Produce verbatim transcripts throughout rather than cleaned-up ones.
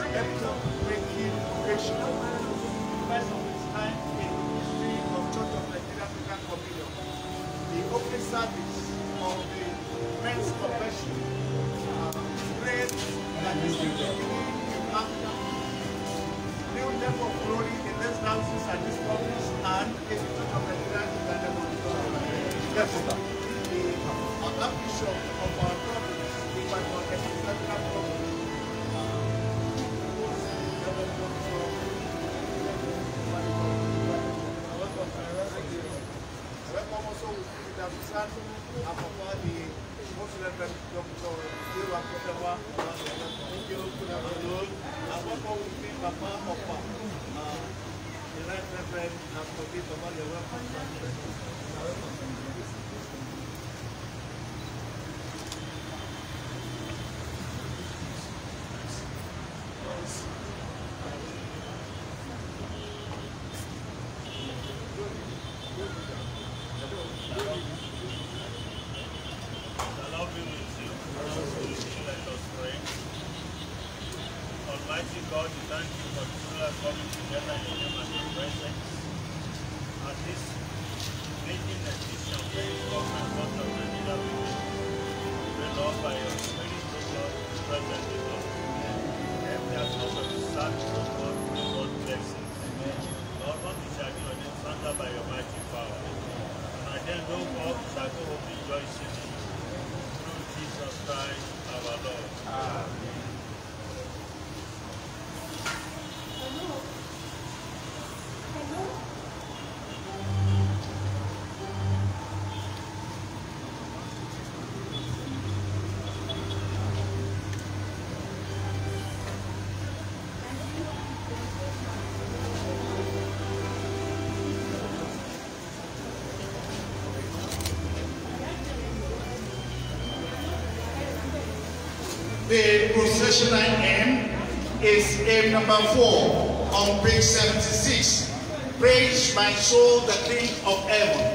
record-breaking occasion. First of its kind in the history of Church of Nigeria African Communion. The opening service of the men's convention. Uh, great that is the beginning in Africa. New level of glory in these dances and these prophets and in the Church of Nigeria African Communion. Yes, sir. The uh, Archbishop of our province, the Bible Ecclesiastical Province. Welcome also with the Abusan and Papa, the most reverend Doctor Dewa Kotewa. Thank you, good afternoon. And welcome with me, Papa Opa, uh, the right reverend and forgive Papa, you're welcome. Almighty God, we thank you for the children coming together in your name and your presence. At this meeting edition, very government God of Nigeria, we pray, Lord, by your Spirit, O God, present with us. Every aspect of the service, O God, we want blessings. Lord, what we shall do on this Sunday by your mighty power. And I then know God, we shall go home rejoicing in you. Through Jesus Christ, our Lord. Amen. The processional hymn is hymn number four on page seventy-six. Praise my soul, the King of heaven.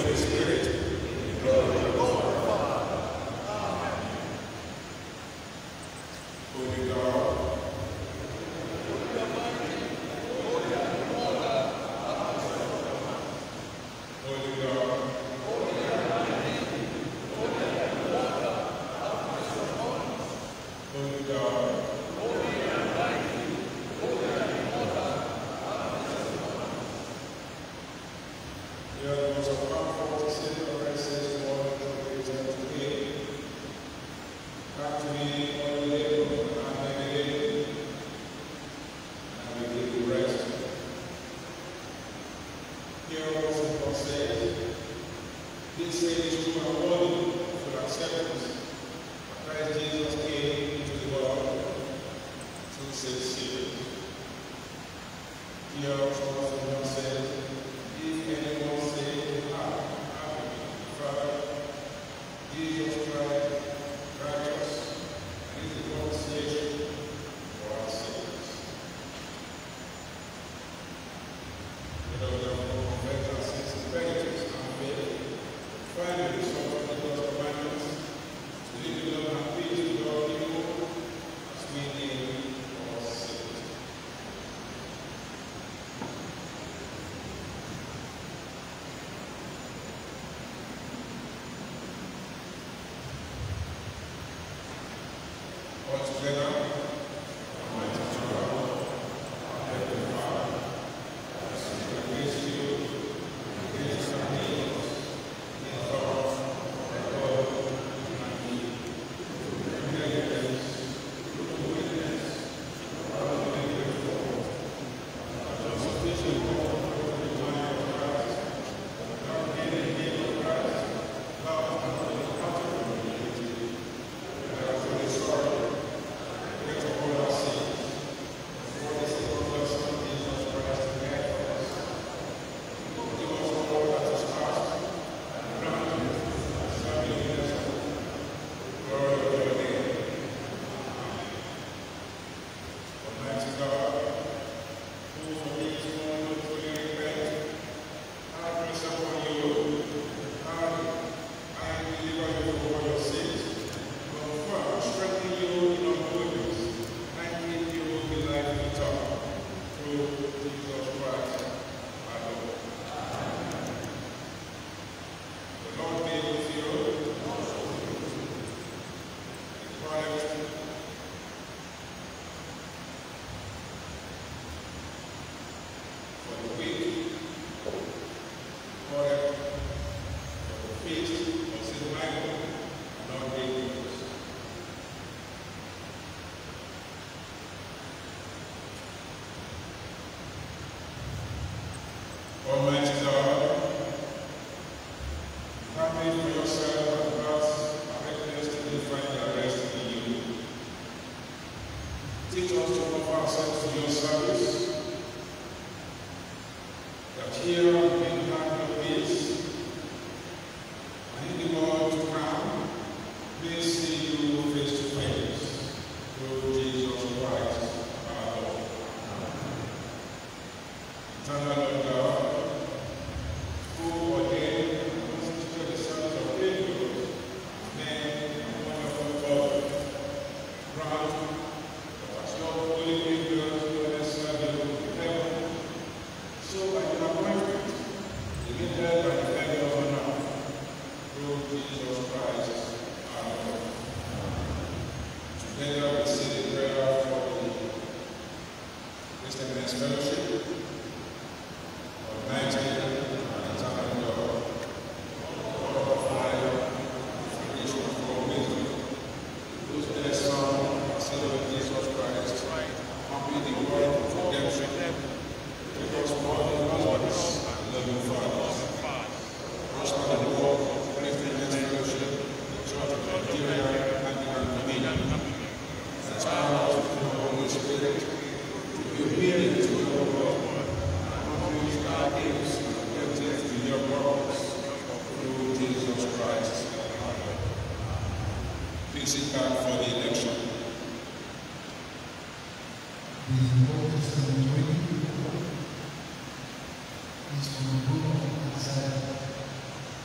is from the book of Isaiah,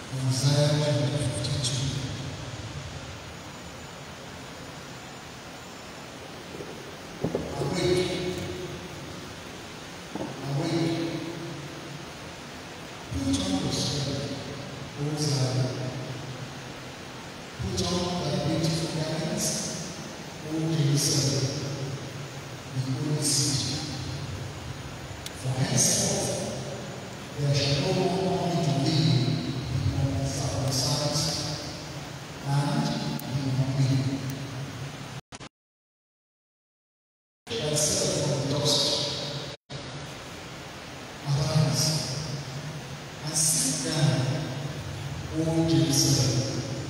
Isaiah chapter fifty-two. Awake, awake, put on your strength, O Zion. Put on thy beautiful garments, O Jerusalem, the holy city. For henceforth there shall no more need to thee be uncircumcised and be unbelieving. Thyself from the dust, arise and sit down, O Jerusalem.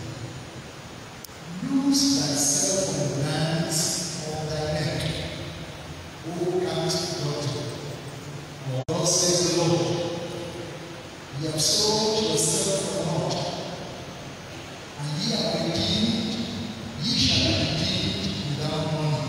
Loose thyself from the bands of thy neck, O captive daughter. For thus says the Lord, ye have sold yourself for naught, and ye have redeemed, ye shall be redeemed without money.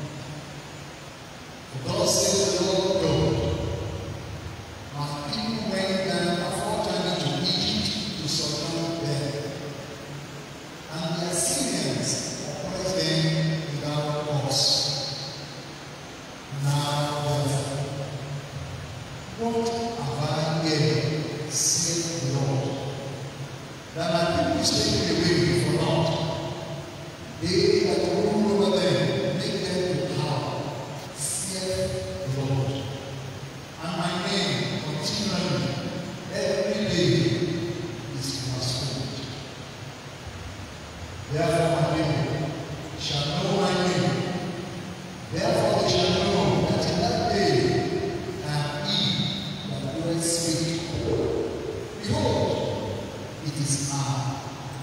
For thus says the Lord God, my people went down aforetime into Egypt to subdue them, and the Assyrians oppressed them without cause. Now therefore, what have I here, saith the Lord, that my people stay away for naught? They that rule over them make them to power, saith the Lord. And my name continually every day is blasphemed. Therefore my people shall know my name. Therefore they shall know that in that day I am he that doeth speak. Behold, it is I.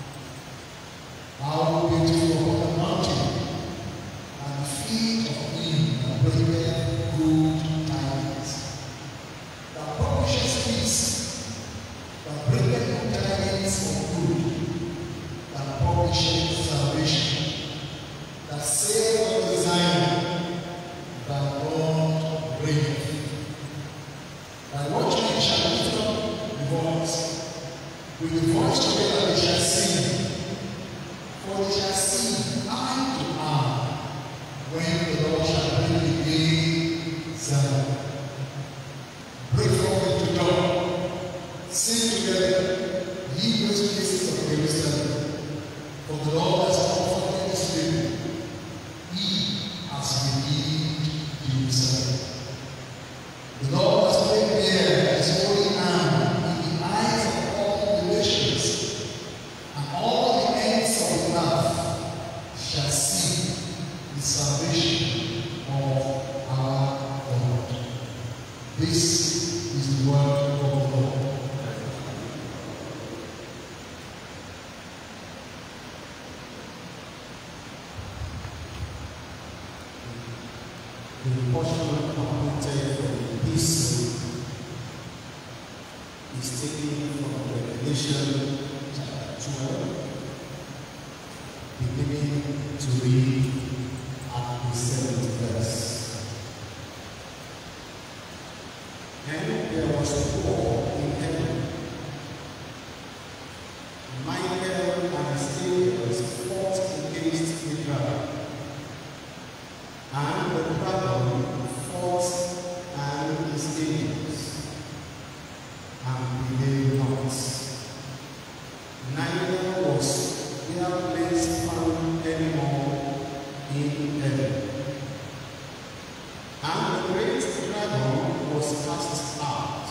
How beautiful upon the mountain, and the feet of him that bringeth good tidings, that publisheth peace, that bringeth good tidings of good, that publisheth salvation, that saith unto Zion, thy Lord reigneth. Thy watchmen shall lift up the voice, with the voice together they shall sing, for they shall sing eye to eye, when the Lord shall bring again Zion. Break forth into dawn, sing together, ye those places of Jerusalem, for the Lord has comforted his people, he has redeemed Jerusalem. The Lord has laid bare his holy arm in the eyes of all the nations, and all the ends of the earth shall see the salvation of our God. This is the word of the Lord. The portion appointed for the epistle is taken from Revelation chapter twelve, beginning to read at the seventh verse. And there was war in heaven. Michael and his angels fought against the dragon, and the dragon fought and his angels, and prevailed not. Neither was their place found any more in heaven. And the great dragon was cast out,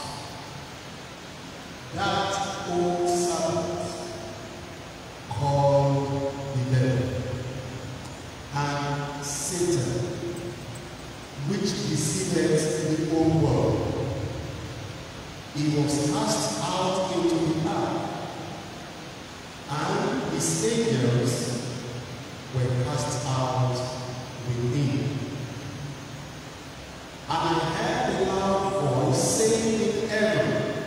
that old serpent called the devil and Satan, which deceived the whole world. He was cast out into the earth, and his angels were cast out with him. And I heard a loud voice saying in heaven,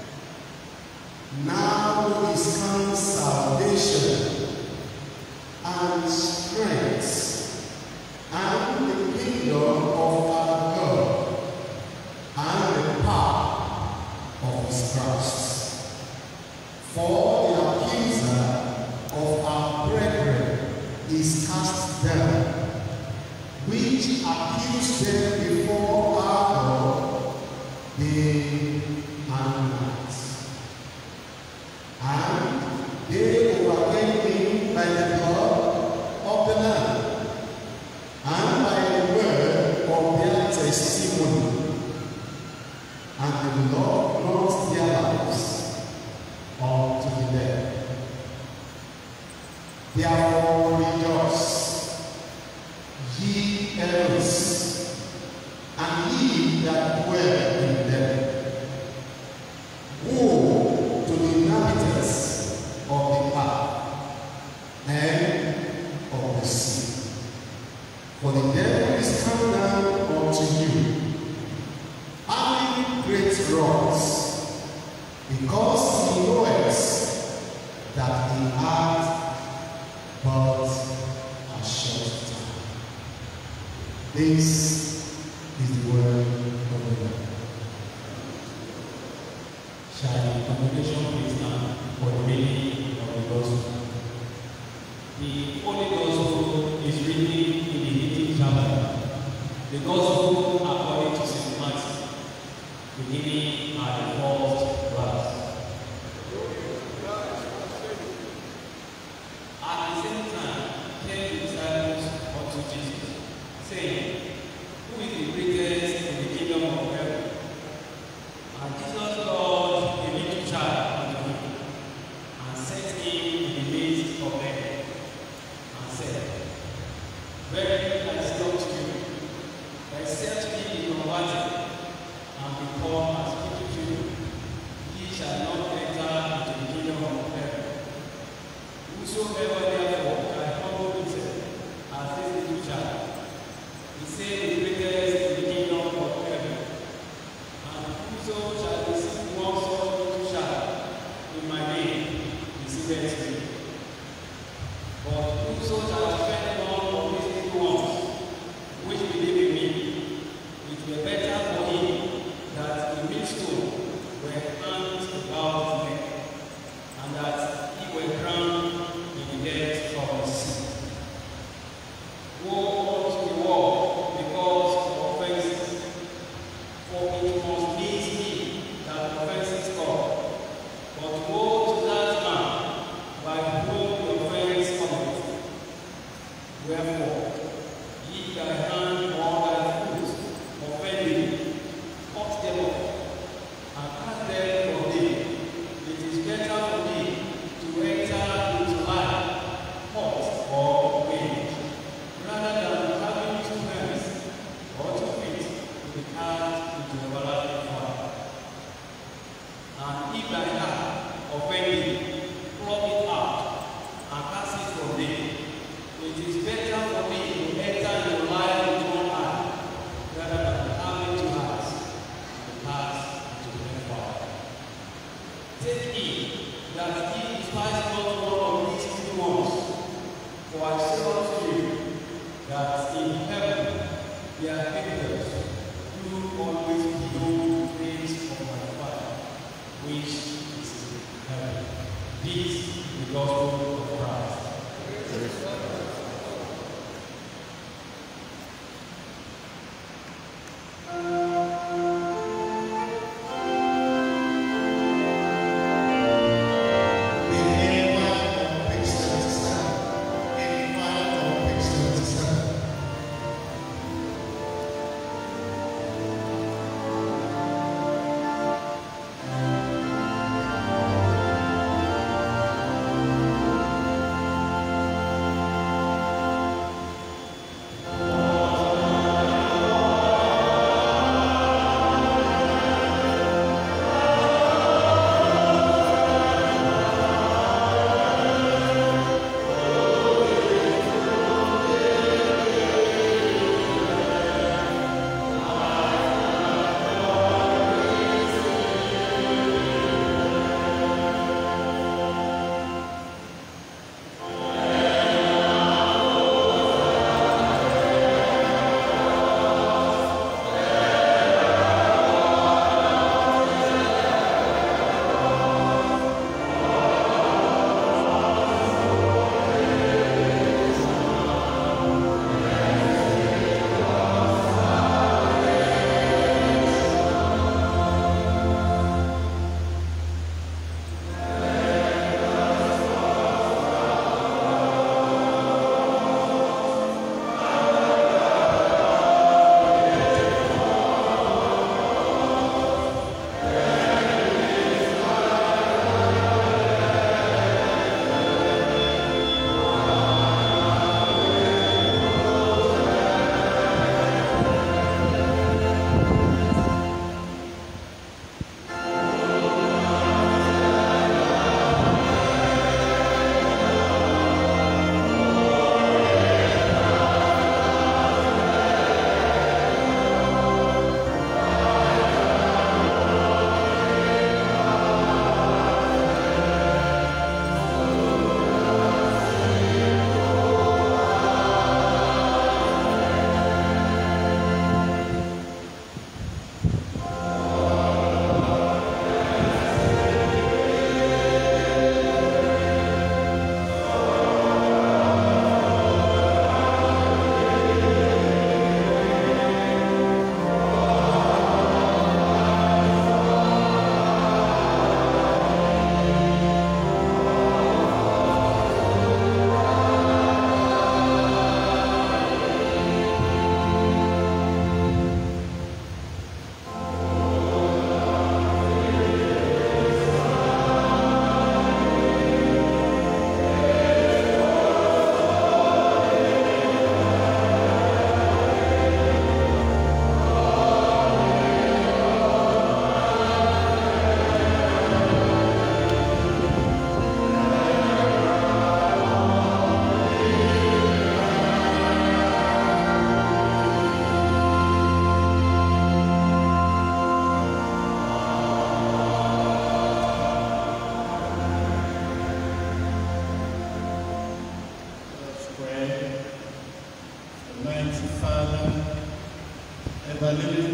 now is come salvation and strength and the kingdom of our God and the power of his Christ. For is cast down, which accused them before our God day and night. And they overcame him by the blood of the Lamb and by the word of their testimony. And the Lord not their lives unto the death. Therefore rejoice, ye elders, and ye that dwell in them. Woe to the inhabitants of the earth and of the sea. For the devil is come down unto you, having great wrath, because he knoweth that he hath but a short time. This is the word of the Lord. Shall the congregation please stand for the reading of the gospel? The Holy Gospel is written in the eighteenth chapter. The Gospel according to Saint Matthew, beginning at the fourth verse. At the same time came the disciples unto Jesus, saying, Who is the greatest in the kingdom of heaven? And Jesus called a little child unto him, and set him in the midst of them, and said, Verily I say unto you, except ye be converted, and become as little children, ye shall not enter into the kingdom of heaven. Whosoever therefore can humble himself as this little child, he said the greatest in the kingdom of heaven. And whoso shall receive one such little child in my name, receiveth me. But whoso shall offend one of these little ones, which believe in me, it were better for him that a millstone were hanged about his neck, and that he were drowned in the depths of the sea. Woe unto the world because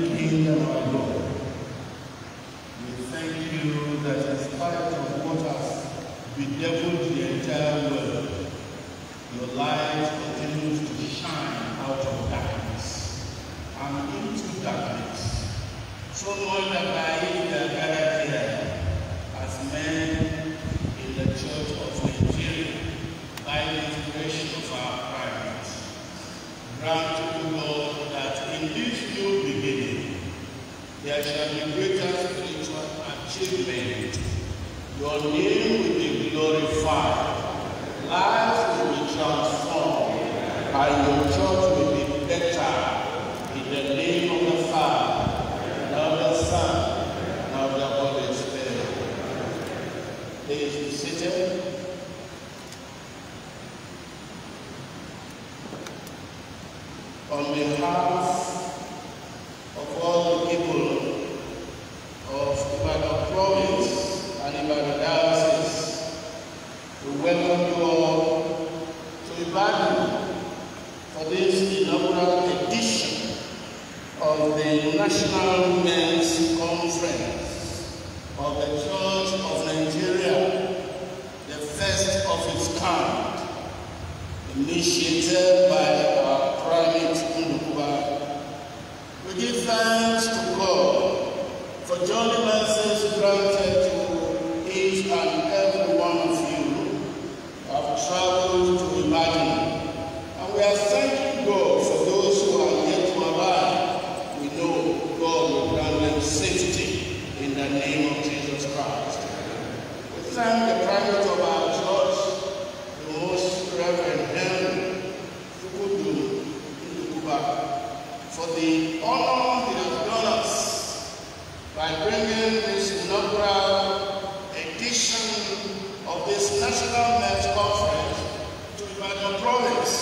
King and our Lord, we thank you that in spite of what has bedeviled the entire world, your light continues to shine out of darkness and into darkness. So much that by it we are gathered here as men in the Church of Nigeria by the inspiration of our Christ. Grant, O Lord, that in this new beginning there shall be greater spiritual achievement. Your name will be glorified, lives will be transformed, and your church will be better. In the name of the Father, and of the Son, and of the Holy Spirit. Please be seated. On behalf of all the people of Ibadan Province and Ibadan Diocese, we welcome you all to Ibadan for this inaugural edition of the National Men's Conference of the Church of Nigeria, the first of its kind, initiated by our primate Ndukuba. We give thanks to God for journey mercies granted to each and every one of you who have traveled to Ibadan. And we are thanking God for those who are yet to arrive. We know God will grant them safety in the name of Jesus Christ. We thank the primate of our church, the Most Reverend Henry Fukudu Ndukuba, for the honor he has done us by bringing this inaugural edition of this National Men's Conference to Ibadan Province.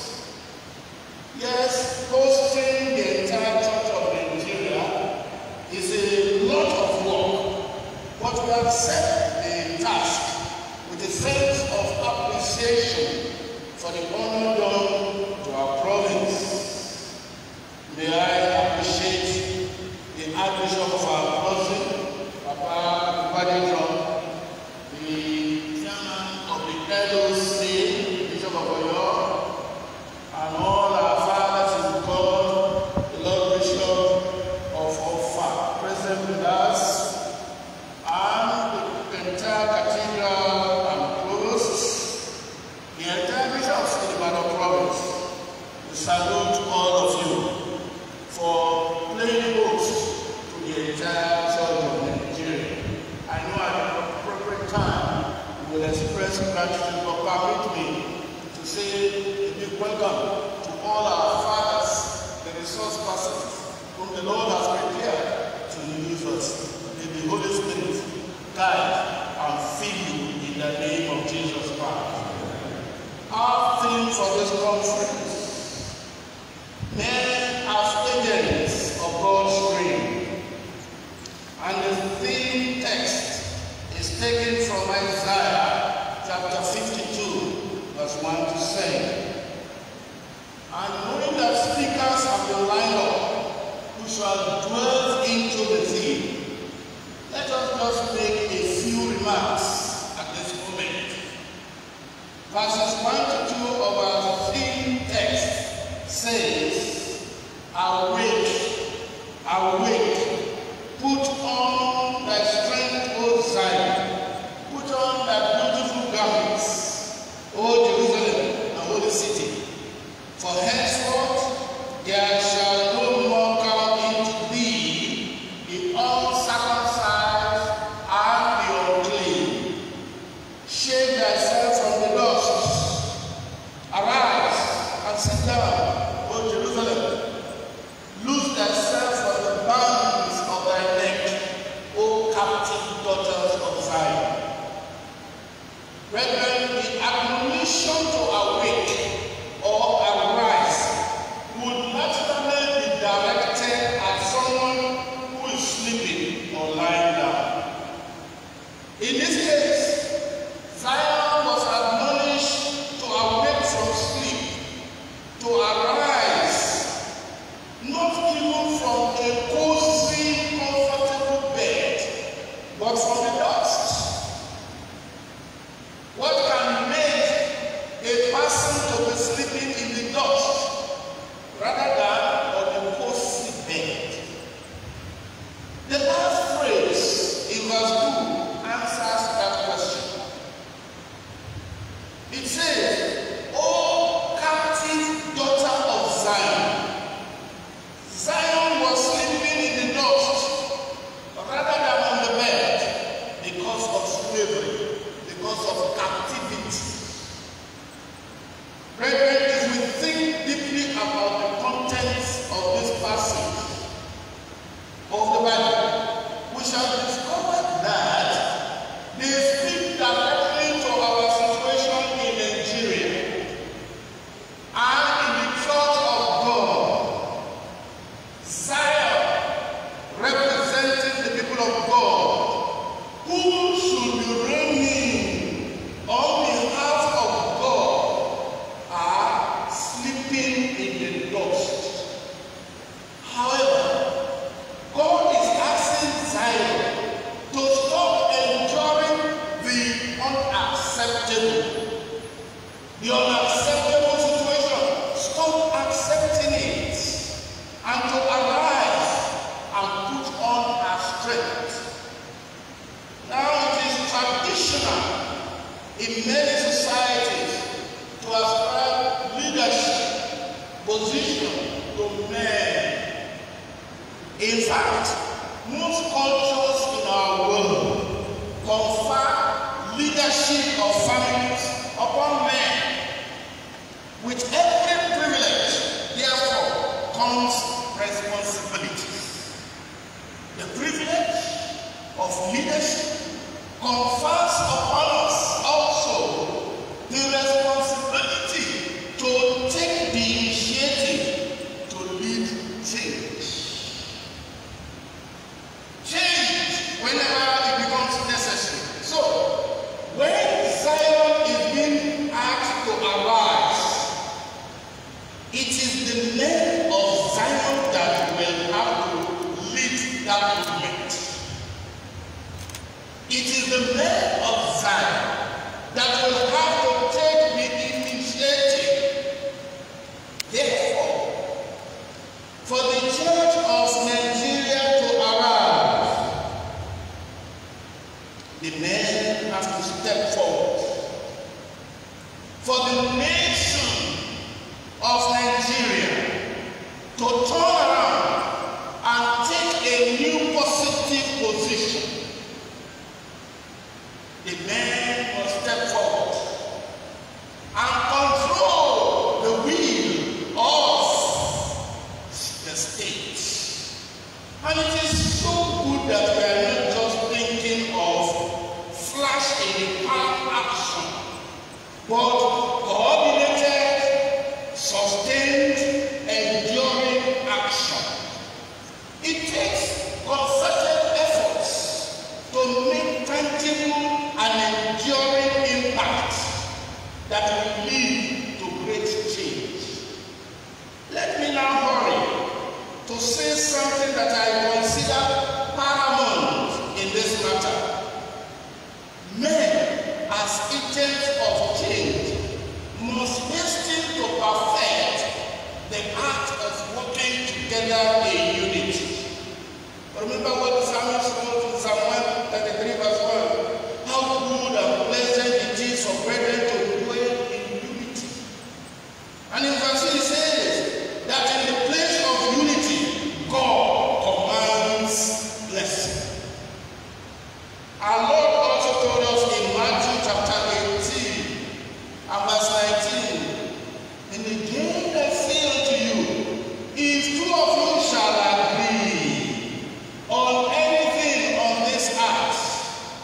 Yes, hosting the entire Church of Nigeria is a lot of work, but we have set the task with a sense of appreciation for the honor done to our province. May I appreciate the Archbishop of our country, Papa Ibadan, the chairman of the L O C, Bishop of Oyo, and all our fathers in God, the Lord Bishop of Ofa, present with us, and the entire cathedral and provosts, the entire bishops in the Ibadan Province. We salute all of you for playing host to the entire Church of Nigeria. I know at the appropriate time we will express gratitude, but permit me to say a big welcome to all our fathers, the resource persons, whom the Lord has prepared to use us. May the Holy Spirit guide and feed you in the name of Jesus Christ. Our theme for this conference, men as agents of God's reign. And the theme text is taken from Isaiah chapter fifty-two, verse one to seven. And knowing that speakers have been lined up who shall dwell into the theme, let us just make a few remarks at this moment. Verses one to two of our theme text says, awake, awake, put on thy strength, O Zion, put on thy beautiful garments, O Jerusalem, a holy city. For henceforth there shall no more come into thee the uncircumcised and the unclean. Shake thyself from the dust. Arise and sit down, O Jerusalem. Loose thyself from the bondage In fact, most cultures in our world confer leadership of families upon men. With every privilege, therefore, comes responsibilities. The privilege of leadership confers upon us also the responsibility to take the initiative to lead change. Change whenever it becomes necessary. So, when Zion is being asked to arise, it is the men of Zion that will have to lead that movement. It is the men of Zion that will have to take the initiative. Therefore, for the church of Nigeria to arise, the men have to step forward. For the nation of Nigeria to turn around and take a new positive position, the men must step forward and control the will of the state. And it is so good that we are not just thinking of flash in the pan action, but coordinated, sustained, enduring action. It takes concerted efforts to make tangible and enduring impact that will lead to great change. Let me now hurry to say something that I consider paramount in this matter. Men, as agents of change, must hasten to perfect the act of working together in unity. Remember what the psalmist wrote in Psalm one thirty-three verse one. How good and pleasant it is for brethren to dwell in unity. And in verse two he says that in the place of unity, God commands blessing. Our Lord also told us in Matthew chapter eighteen and verse nineteen, in the day that say unto you, if two of you shall agree on anything on this earth,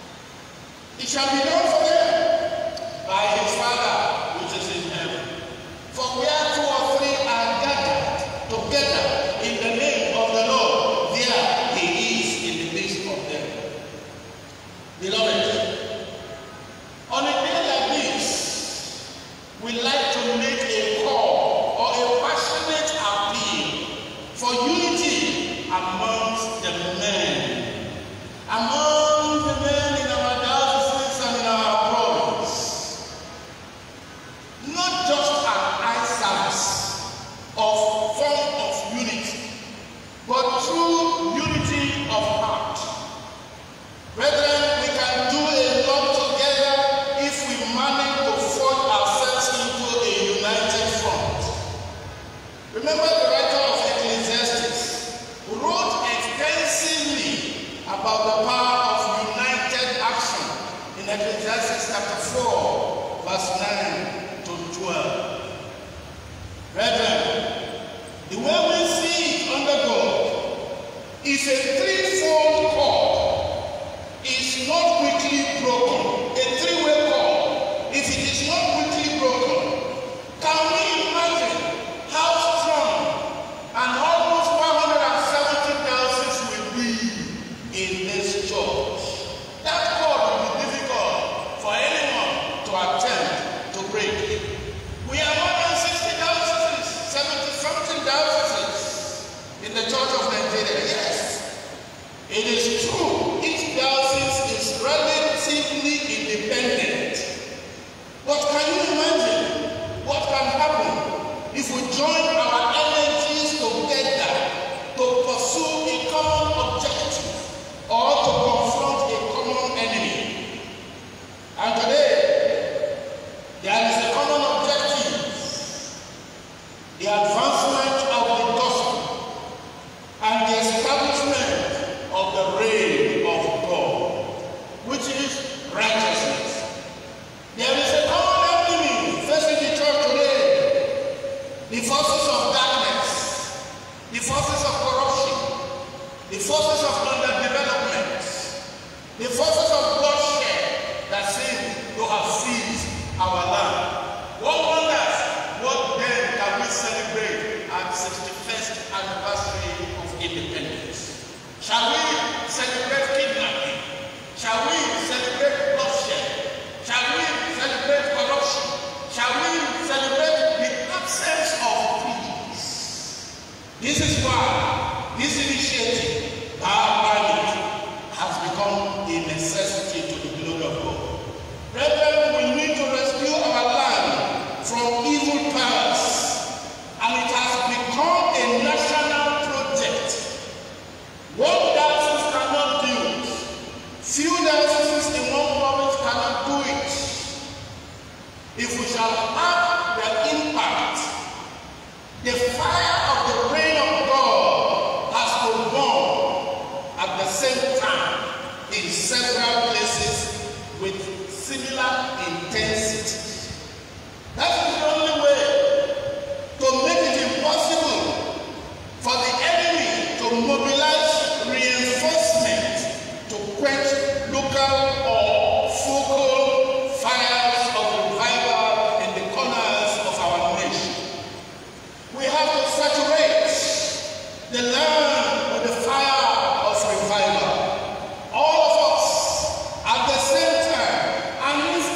it shall be done for them by his Father which is in heaven. For where two or three are gathered together in the name of the Lord, there he is in the midst of them. Beloved, on a day like this, we like to make a call or a passionate appeal for unity amongst the men, among the men in our dioceses and in our province. Not just an eye service of form of unity, but true unity of heart. Brethren, we can do a lot together if we manage to forge ourselves into a united front. Remember the writer of Ecclesiastes who wrote extensively about the power of united action in Ecclesiastes chapter four, verse nine to twelve. Brethren, the way we see it under God is a threefold cord. Is not quickly broken. A three-way cord, if it is not quickly broken, can we imagine how strong and almost one hundred seventy thousand will be in this church? That cord will be difficult for anyone to attempt to break. We are more than sixty thousand, seventy something thousand in the church of Nigeria. Yes, it is true. Each diocese is relatively independent. But can you imagine what can happen if we join our energies together to pursue a common objective or to confront a common enemy? And today, there is a common objective: the advancement of the gospel and the the forces of underdevelopment, the forces of bloodshed that seem to have seized our land. One wonders, what then can we celebrate at sixty-first anniversary of independence? Shall we celebrate kidnapping? Shall we celebrate bloodshed? Shall we celebrate corruption? Shall we celebrate the absence of peace? This is why this initiative, our mandate, has become a necessity to the glory of God. Brethren, we need to rescue our land from evil powers, and it has become a national project. One diocese cannot do it. Few dioceses in one province cannot do it. If we shall have the impact, the fire of the reign of God has to burn at the same time in several places with similar intensity. That is the only way to make it impossible for the enemy to mobilize reinforcement to quench local or focal fires of revival in the corners of our nation. We have to saturate the land with the fire of revival. All of us at the same time, and if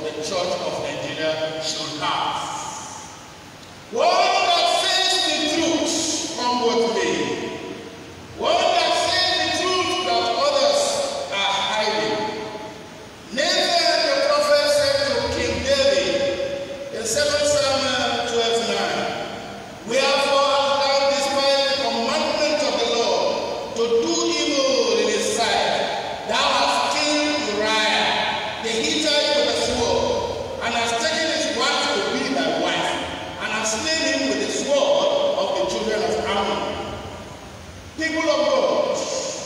the Church of Nigeria should have. One that says the truth from both ways. One that says the truth that others are hiding. Nathan the prophet said to King David in Second Samuel twelve nine, "Wherefore hast thou despised the commandment of the Lord, to do evil in his sight? Thou hast killed Uriah the Hittite with a sword, and hast taken his wife to be thy wife, and hast slain him with the sword of the children of Ammon." People of God,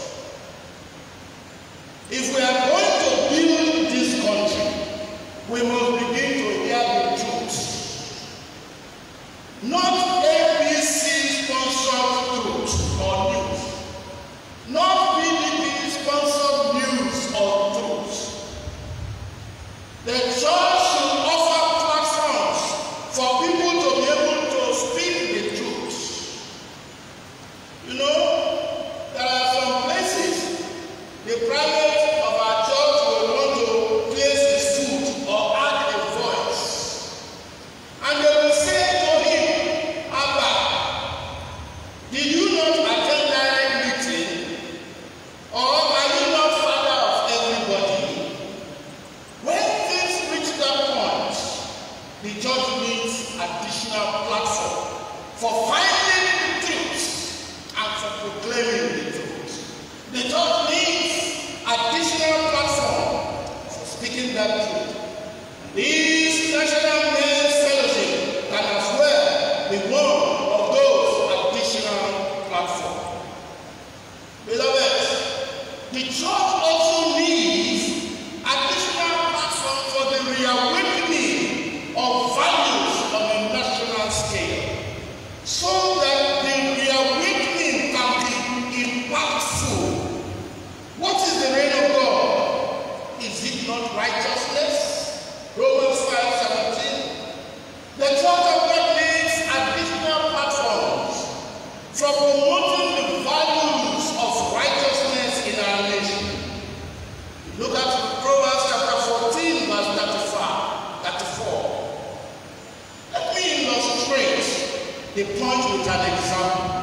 if we are going to build this country, we must begin to hear the truth. Not A B C sponsored truth or news. Not P D P sponsored news or truth. The church should offer platforms for people to be able to speak the truth. You know, there are some places the private of our church will want to place his foot or add a voice. And they will say to him, "Abba, did you not attend direct meeting? Or are you not father of everybody?" When things reach that point, the church needs additional platform for finding the truth and for proclaiming the truth. The church needs additional platform for speaking that truth. This National Men's Fellowship can as well be one of those additional platforms. Beloved, the church also needs additional platform for the reawakening of values on a national scale, so that the reawakening can be impactful. What is the reign of God? Is it not righteousness? Romans five seventeen. The church of God needs additional platforms for promoting the values of righteousness in our nation. Look at Proverbs chapter fourteen, verse thirty-five, thirty-four. Let me illustrate the point with an example.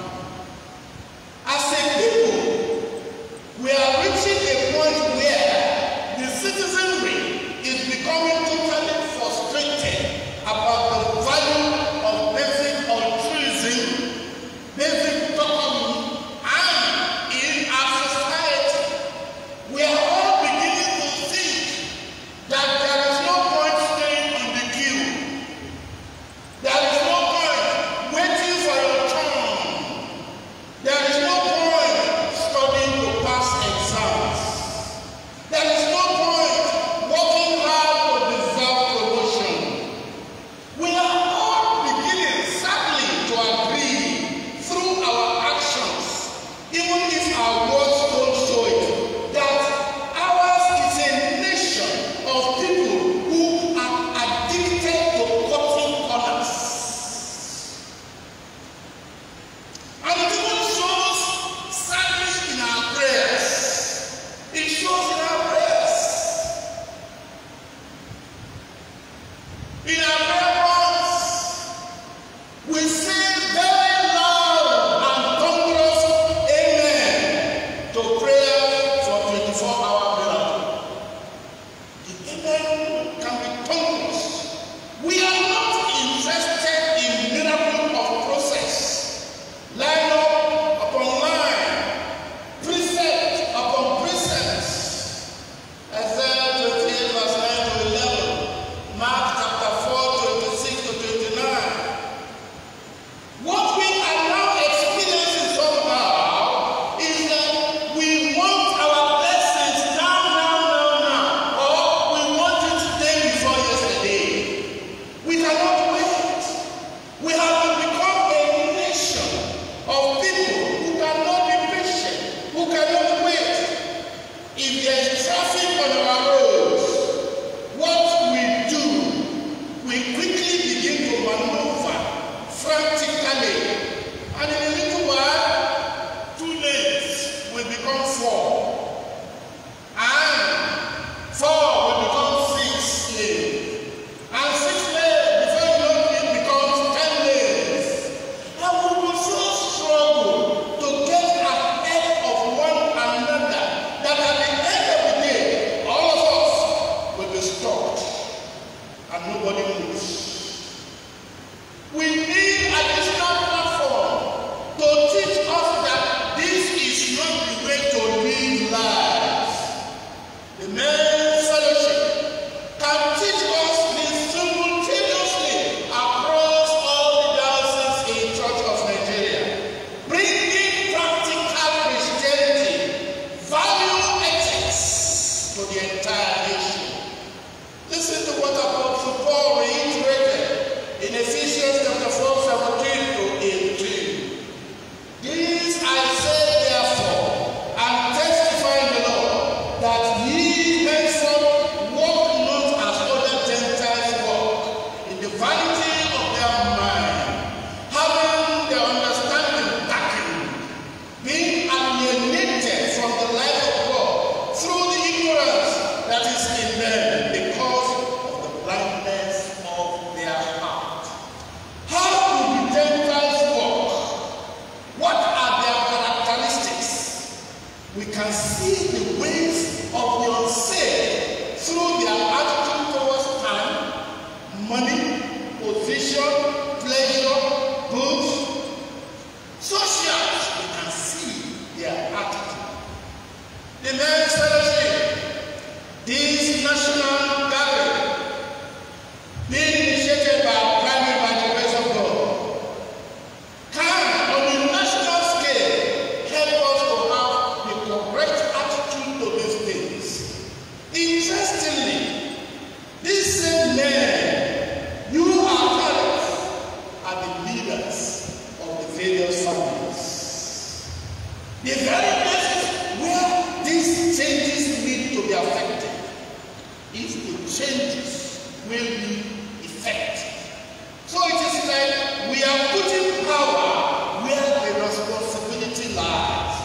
As a people, we are reaching a point where the citizenry is becoming totally frustrated about the value of basic altruism, basic autonomy, and in our society, we are all beginning to think that there is no point staying in the queue. There is no point waiting for your turn to what Apostle Paul reiterated in Ephesians chapter four, seventeen to eighteen. This I say therefore, and testify in the Lord, that ye henceforth walk not as other Gentiles walk, in the vanity of their mind, having their understanding darkened, being alienated from the life of God through the ignorance that is in them because of the blindness of their heart. How do the Gentiles walk? What are their characteristics? We can see the ways of the unsaved through their attitude towards time, money, position, pleasure, goods. Socials, we can see their attitude. The men's fellowship, this national gathering, being initiated by primary by the grace of God, can, on a national scale, help us to have the correct attitude to these things. Interestingly, these same men, you are parents, are the leaders of the various families. The very places where these changes need to be affected, if the changes will be effective. So it is like we are putting power where the responsibility lies.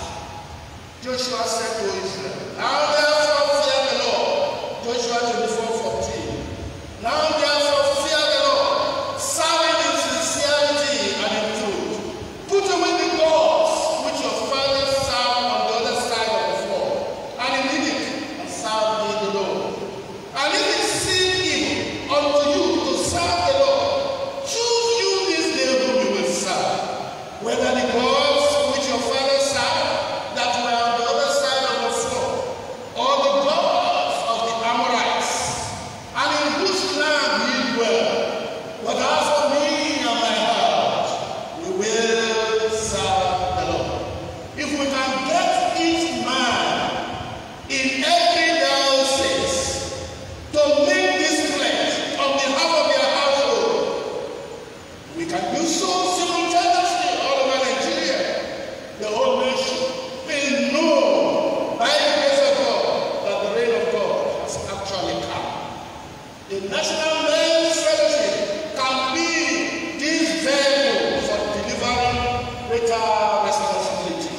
Joshua said to Israel, now therefore fear the Lord. Joshua twenty-four fourteen. Now therefore fear the Lord, serve him in sincerity and in truth. Put away the gods which your fathers served on the other side of the floor, and in it and serve me the Lord. And if it seem evil unto you to serve the Lord, choose you this day whom you will serve, whether the gods which your fathers served that were on the other side of the floor, or the gods of the Amorites, and in whose land ye dwell. But as for me and my house, we will serve the Lord. If we can get each man in every diocese to make this pledge on behalf of their household, we can do so simultaneously all over Nigeria. The whole nation will know by the grace of God that the reign of God has actually come. The National Men's Fellowship can be this vehicle for delivering greater responsibility.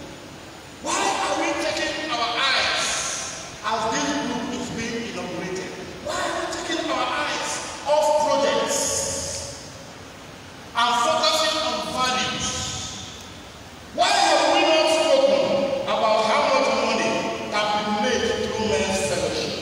Why are we taking our eyes as this group is being inaugurated? Why are we taking our eyes off projects and focusing on values? Why have we not spoken about how much money can be made through men's fellowship?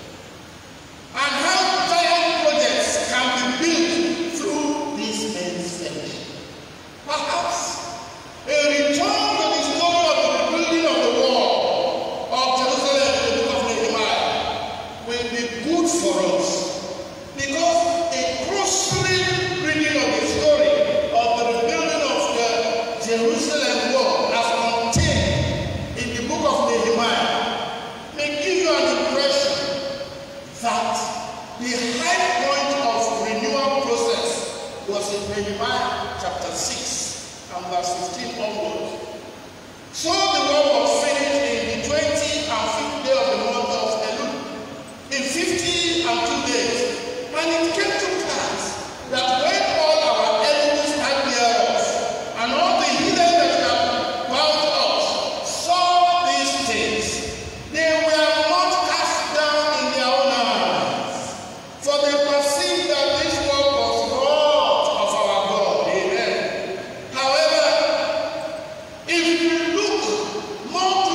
And how giant projects can be built through this men's fellowship? Perhaps a return to the story of the rebuilding of the wall of Jerusalem in the book of Nehemiah will be good for us, because a cursory reading of the story of the rebuilding of the Jerusalem wall as contained in the book of Nehemiah may give you an impression that the high point of renewal process was in Nehemiah chapter six and verse fifteen onwards. So the work was finished in the twentieth and fifth day of the month of Elul, in fifty and two days. And it came to pass that when all our enemies had thereof, and all the heathen that were about us saw these things, they were not cast down in their own eyes, for they perceived that this work was wrought of our God. Amen. However, if you look more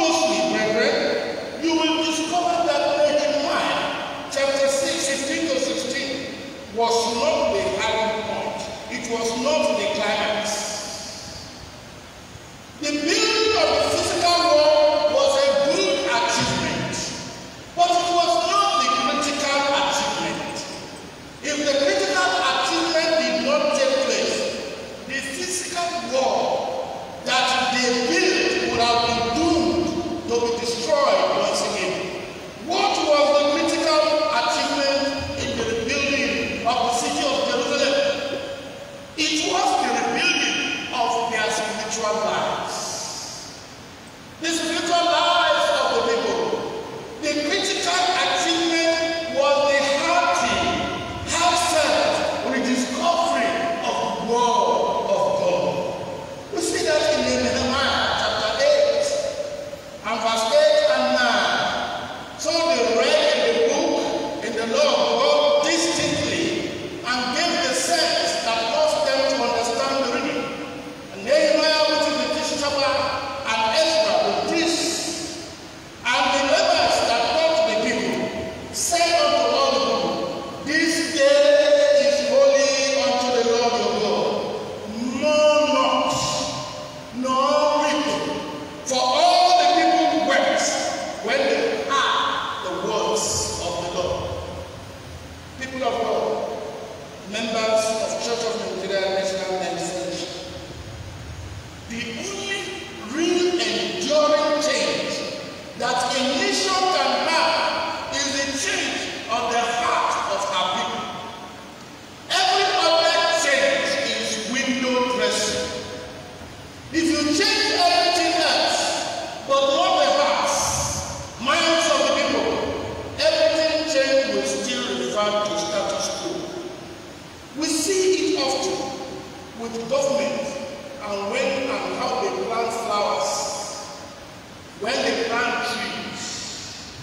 often with government and when and how they plant flowers, when they plant trees.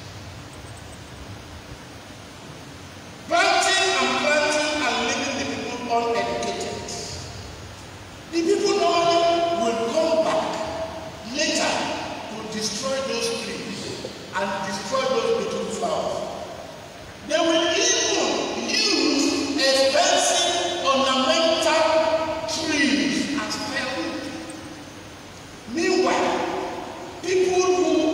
Planting and planting and leaving the people uneducated. The people normally will come back later to destroy those trees and destroy those beautiful flowers. They will even use expensive ornamental trees as firewood. Meanwhile, people who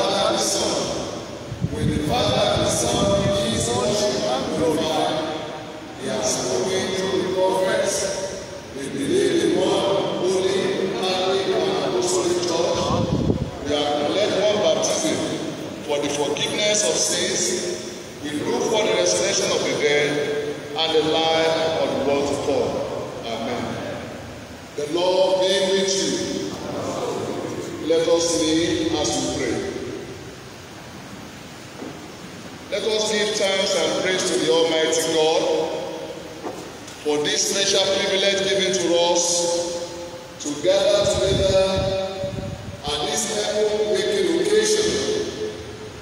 Father and the Son, with the Father and the Son in his worship and glorified. He has spoken through the prophets. We believe in one holy, Catholic, and Apostolic Church. We acknowledge one baptism for the forgiveness of sins. We look for the resurrection of the dead and the life of the world to come. Amen. The Lord be with you. Let us kneel as we pray. Let us give thanks and praise to the Almighty God for this special privilege given to us to gather together at this epoch-making occasion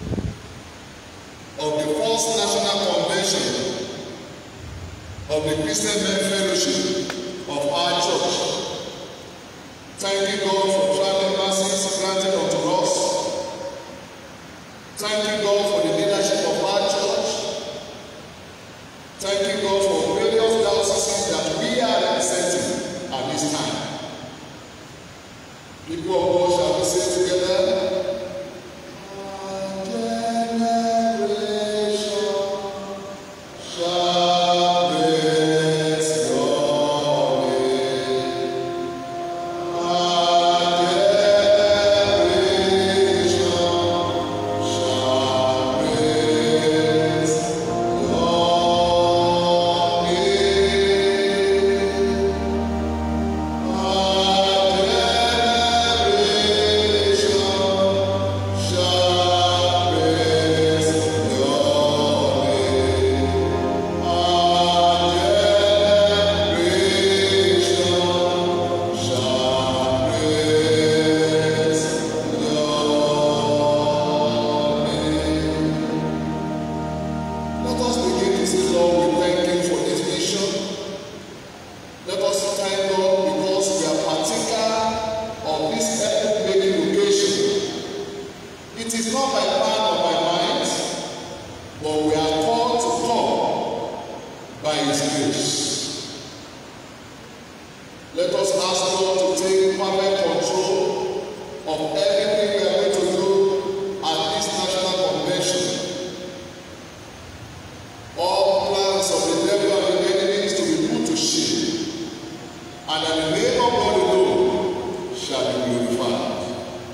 of the first National Convention of the Christian Men Fellowship of our church. Thanking God for traveling mercies granted unto us. Thanking God for the leadership of our church. Thanking God for various dioceses that we are representing at this time. People of God, shall we say together? Our generation shall praise your name. Our generation shall praise your name. Our Let us begin to say, Lord, we thank you for this mission. Let us thank God because we are partaker of this epoch-making occasion. It is not by power or by might, but we are called to come by His grace. Let us ask God to take perfect control of everything we are going to do at this national convention. All plans of the devil and the enemy is to be put to shame, and that the name of God alone shall be glorified.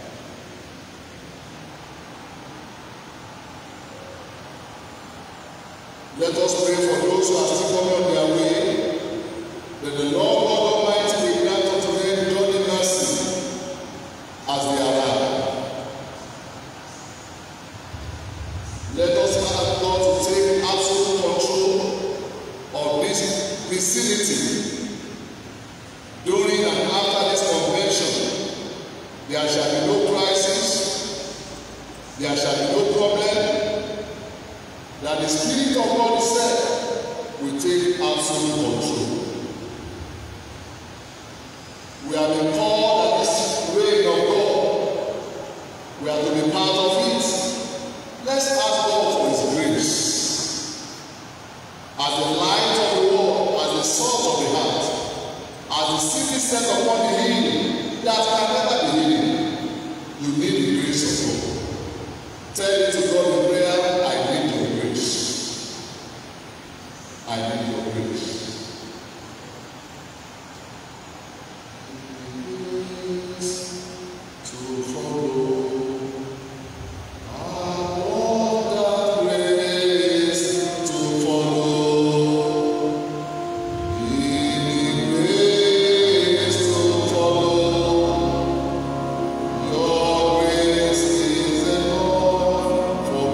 Let us pray for those who are still coming on their way, that the Lord God Almighty will grant unto them journey mercy as they arrive. Let us ask God to take absolute control of this vicinity during and after this convention. There shall be no crisis, there shall be no problem, that the Spirit of God Himself will take absolute control. We have been called at this reign of God. We are to be part of it. Let's ask God for His grace. As the light of the world, as the salt of the heart, as the city set upon the hill that can never be hidden, you need the grace of God. Tell it to God in prayer, I need your grace. I need your grace. To follow. I want that grace to follow. Give me grace to follow. Your grace is enough for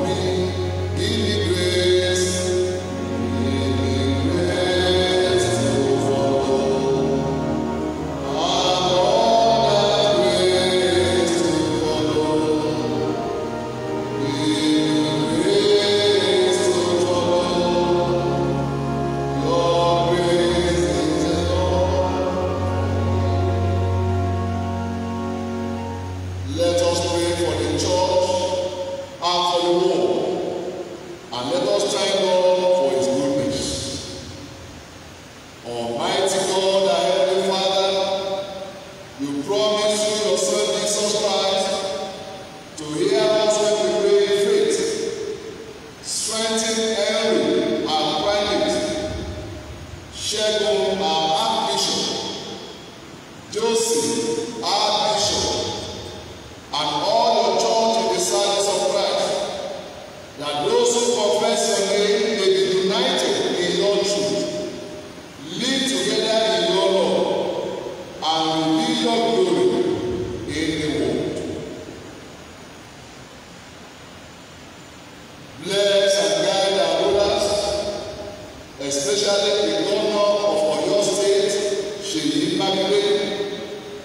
Bless and guide our rulers, especially the governor of Oyo State, Seyi Makinde,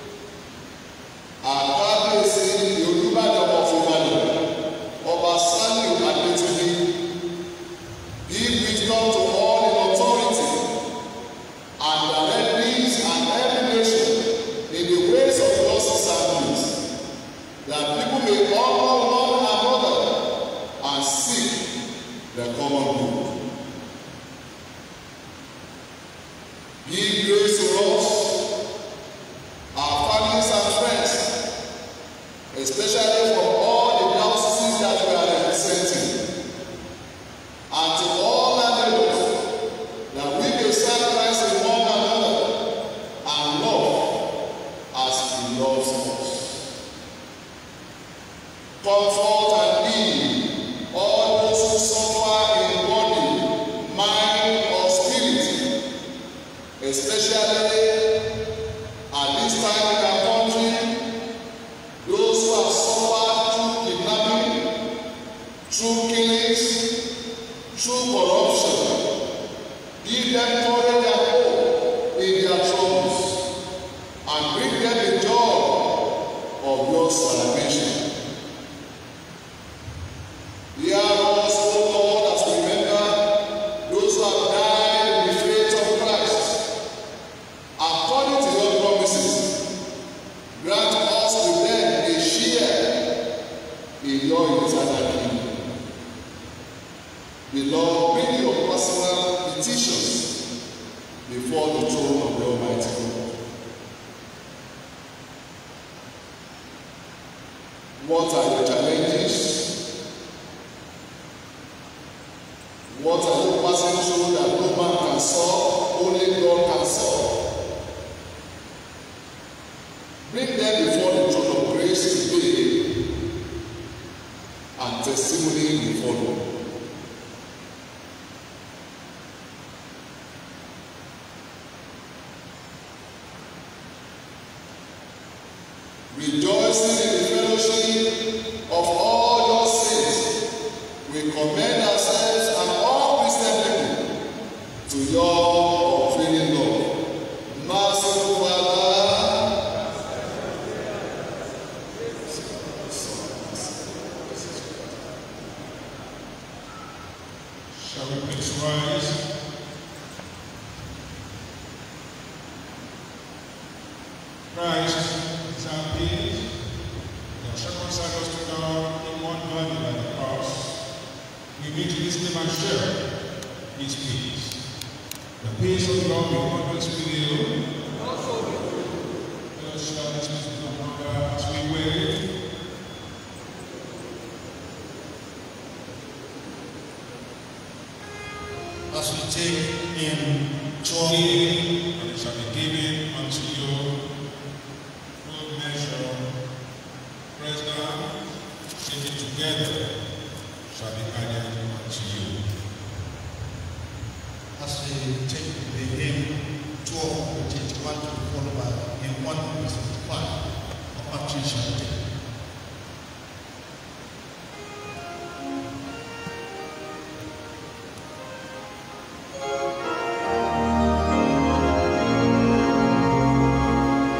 our Kábíyèsí the Olúbàdàn of Ìbàdàn, Ọba Sàlíù Adétúnjì. Give wisdom to all in authority and direct these and every nation in the ways of justice and peace, that people may honor one another and seek the common good. Give grace to us, our families and friends, especially from all the dioceses that we are representing, and to all landlords, that we may serve Christ in one another and love as He loves us. Comfort and heal all those who suffer in body, mind, or spirit, especially at this time in our country, those who have suffered through kidnapping, through killings, through corruption. Give them courage and hope in their troubles, and bring them the joy of your salvation. Hear us, O Lord, as we remember those who have died in the faith of Christ. According to your promises, grant us with them a share in your eternal kingdom. Beloved, bring your personal petitions before the throne of the Almighty God. What are your challenges? What are you passing through that no man can solve, only God can solve? Bring them before the throne of grace today, and testimony will follow. Rejoicing in the fellowship of all your saints, we commend ourselves and all Christian people to your unfailing love. Merciful Father, shall we please rise? Christ is our peace. He has reconciled us to God in one body by the cross. We need to listen and share His peace. The peace of God will always be with you. Let us share this peace with one another as we wait. as we take in joy, And it shall be given unto you. Good measure, pressed down, shaken together, shall be added unto you. as we take the hymn twelve, which is one to be followed by hymn one hundred fifty-five of Patricia Day. Thank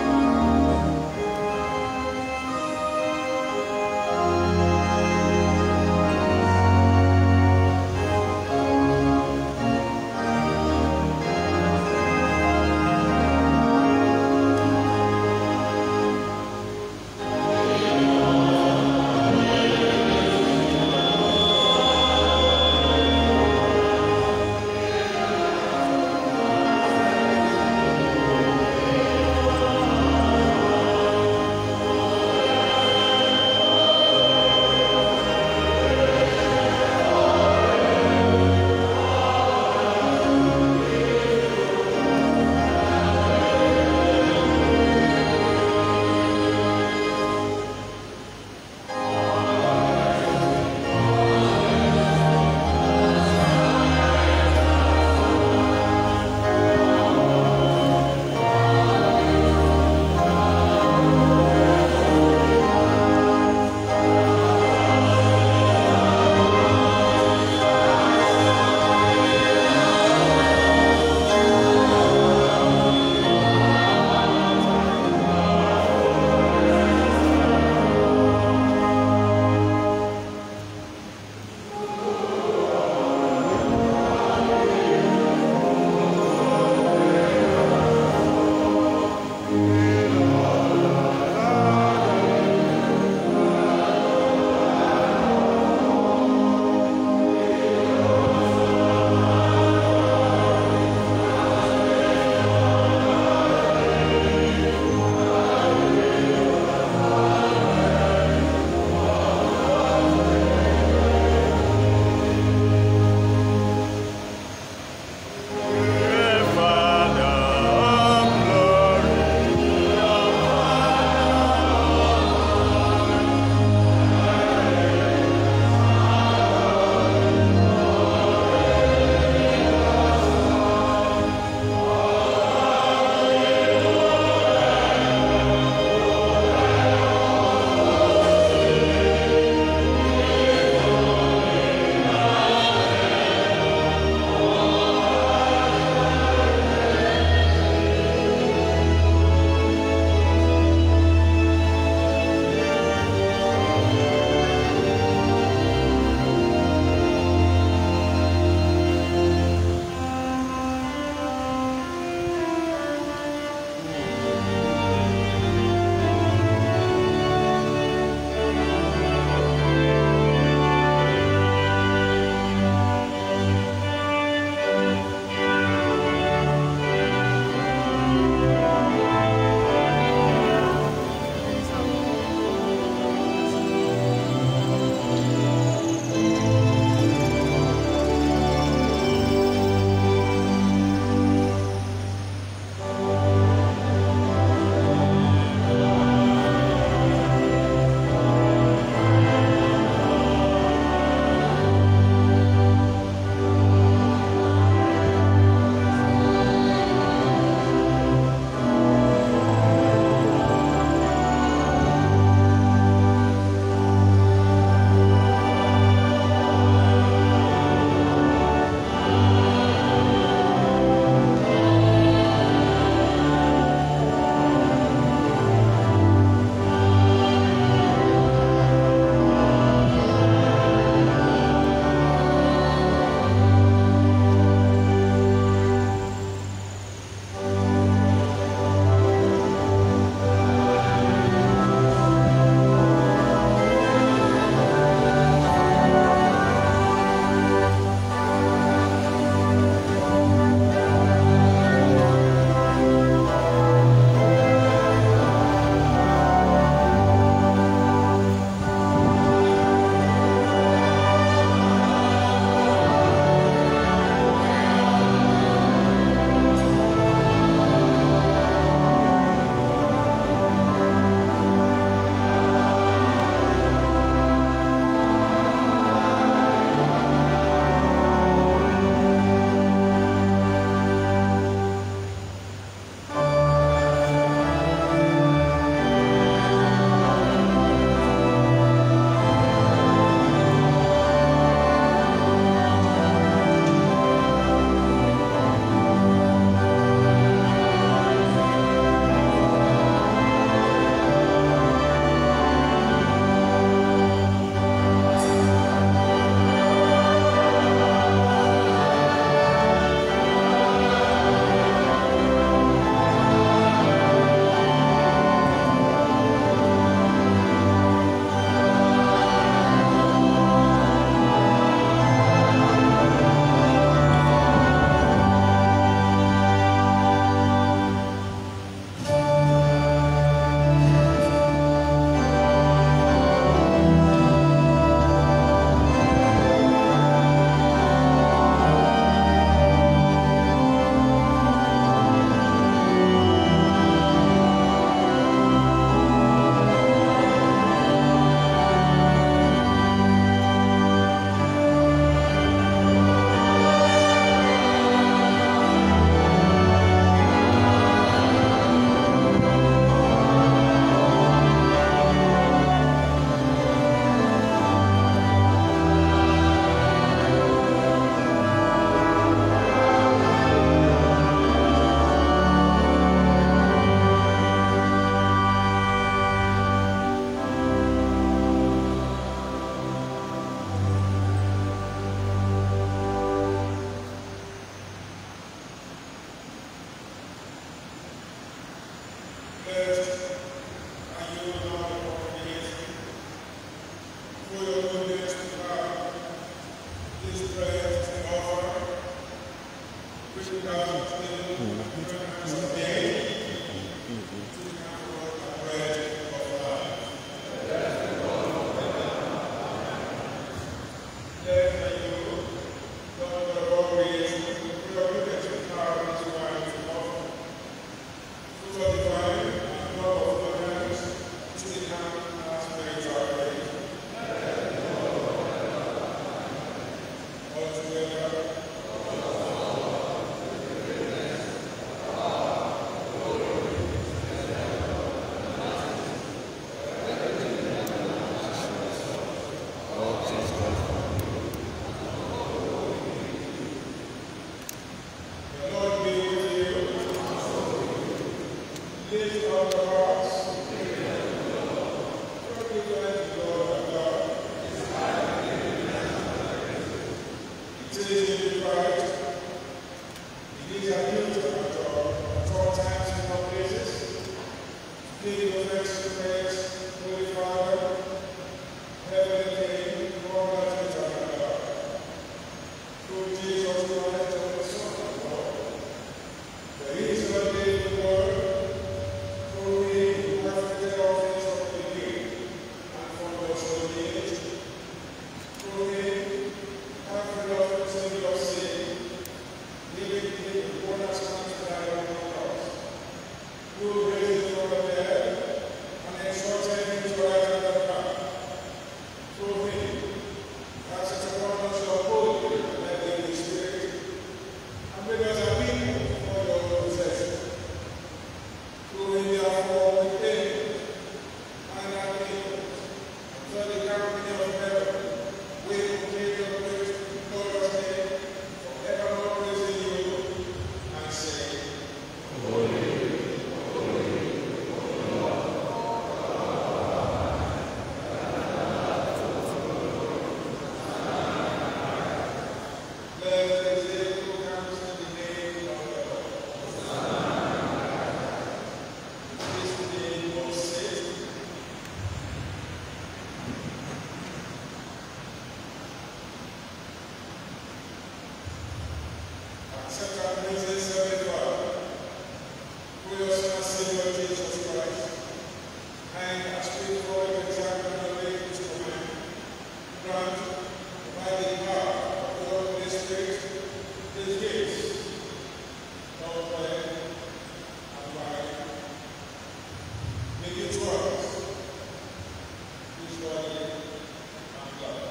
accept our praises, Heavenly Father, through your Son and Savior Jesus Christ, and as we follow the example of the Holy Spirit, grant by the power of the Holy Spirit these gifts of bread and wine. Make it to us His body and blood.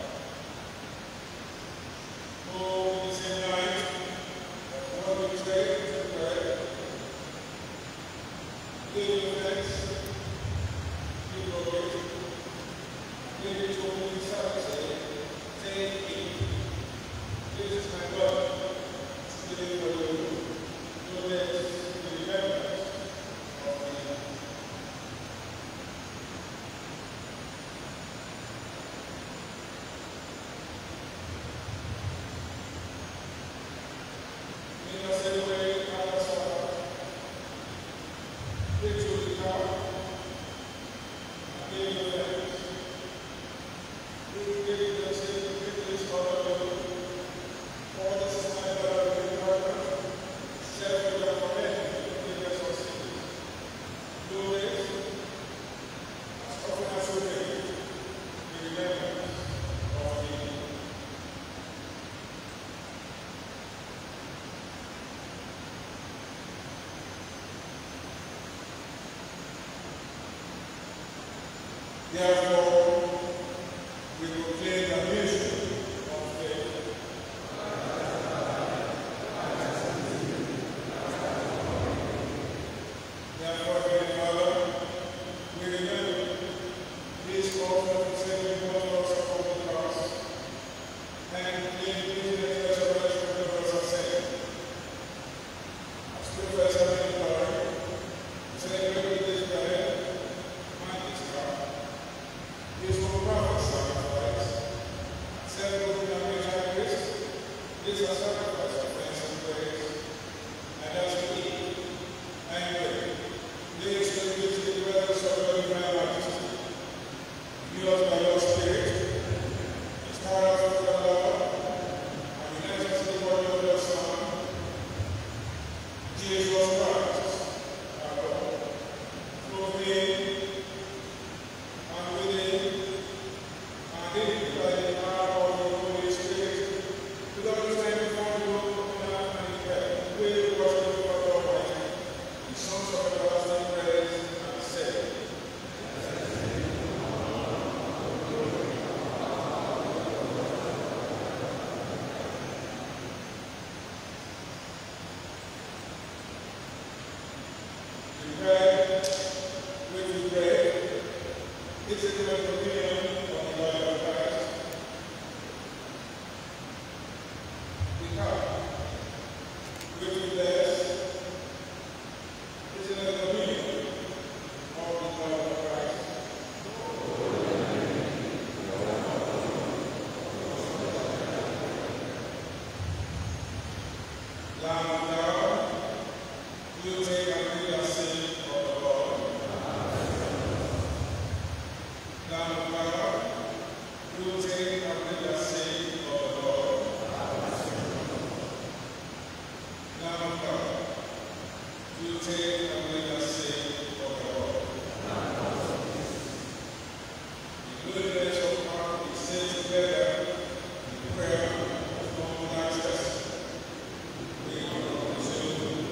Oh, in the same night, as Lord we take the bread, give you thanks, give glory, give it to Holy Saturday, take it. This is my blood, given for you. Do this in remembrance of me. In the same way, our Father, give to the God, and give you thanks. We give you the same privilege for the Lord. For this is my blood of the covenant, shed for the forgiveness of sins. Do this as often as you may, in remembrance of me. Therefore, we proclaim the mystery of faith. Therefore, Heavenly Father, we remember these offers to save the us upon the cross, and claim the resurrection of the rest of sin. As we first have been glory, celebrate this bread and this cup. This will prophet sacrifice. Celebrate the nature Christ. This is a sacrifice of thanks and praise. And as we eat and drink, this will give the dwellers of your divine majesty. Give us by your Spirit, inspire us with the Lord, and unite us in the body of your Son, Jesus Christ, our Lord. Through him, and within, and in by the power of the Holy Spirit, without the time before the Lord of life and prayer, we worship you for the Almighty, the sons of everlasting praise, and say, the bread which we break is the communion of the body of Christ. The cup which we bless is the communion of the body of Christ. Lamb of God, you take and bring the sin of the Lord. Lamb of God, you take and bring the sin of the Lord. Lamb of God, you take and bring the sin of the Lord. The goodness of God is said together in prayer of common access. We resume.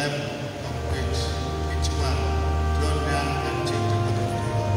eleven on page eighty-one, drawn down and take the word of the Lord.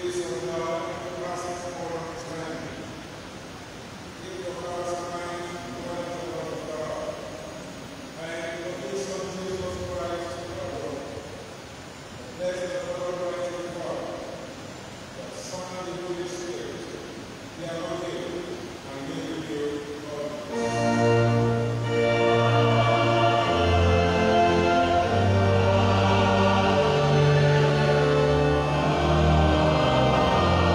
Thank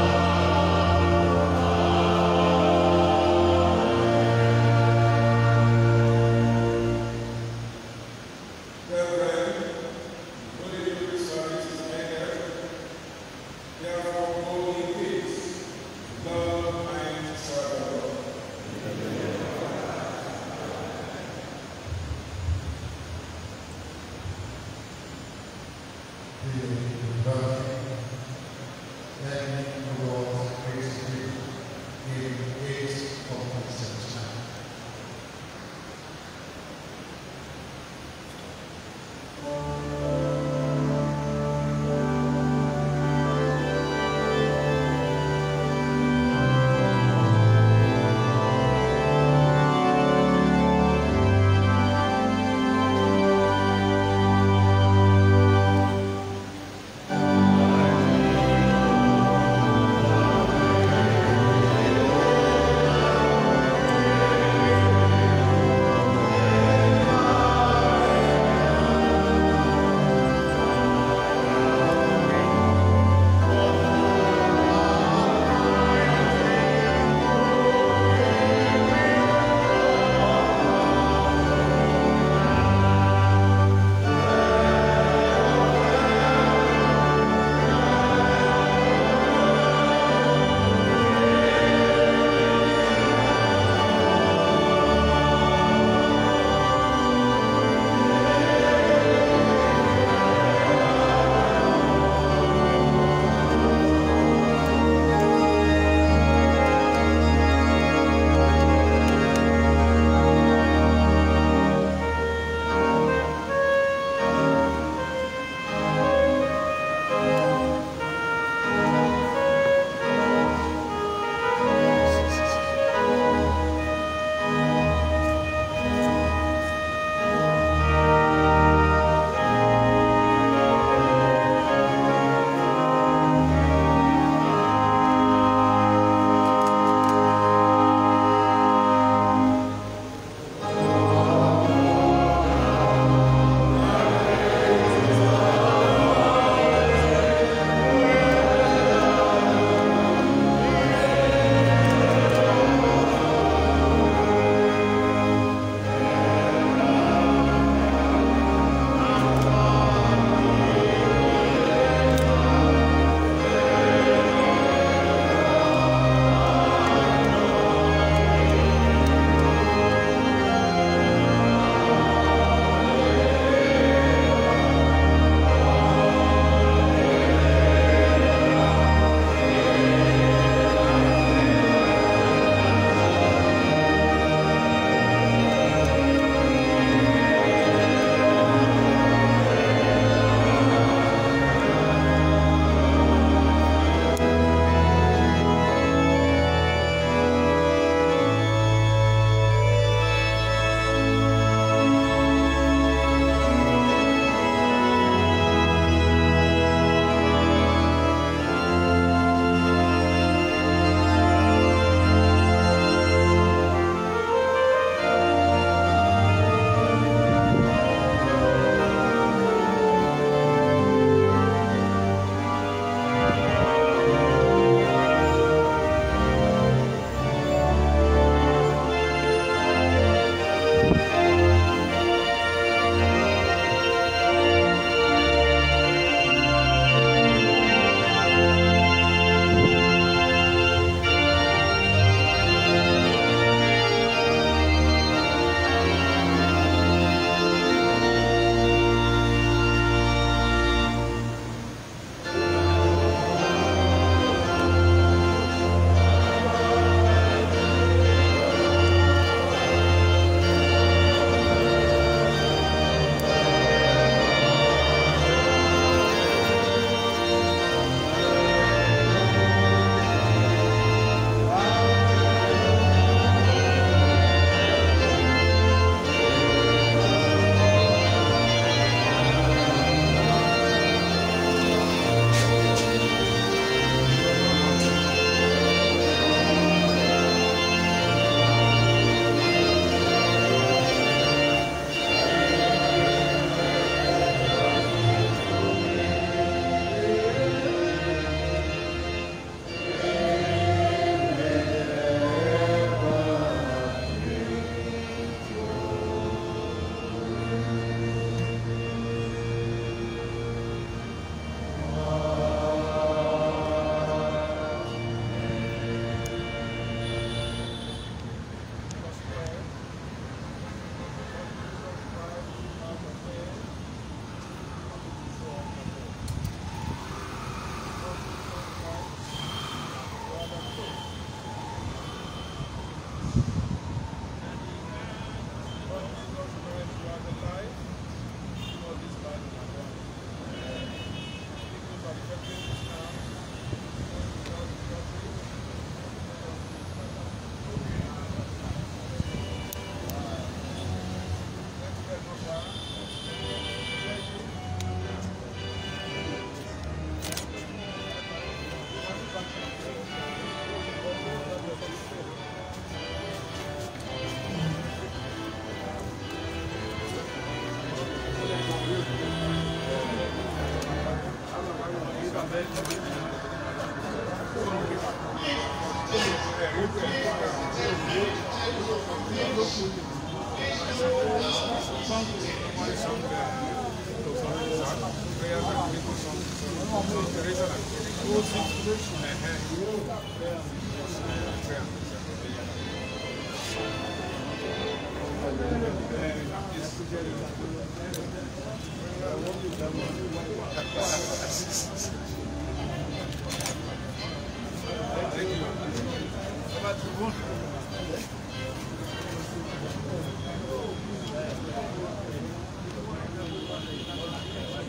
Thank you.